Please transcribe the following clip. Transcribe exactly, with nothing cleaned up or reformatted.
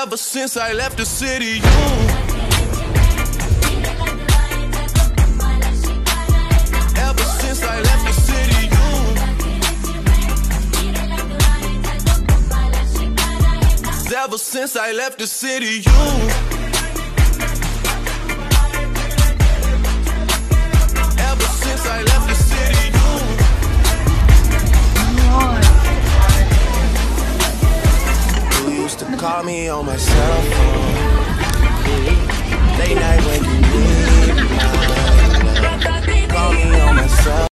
Ever since I left the city, you. Ever since I left the city, you. Ever since I left the city, you. Ever since I left the city, you. You used to call me on my cell phone, late night when you need me. Call me on my cell phone.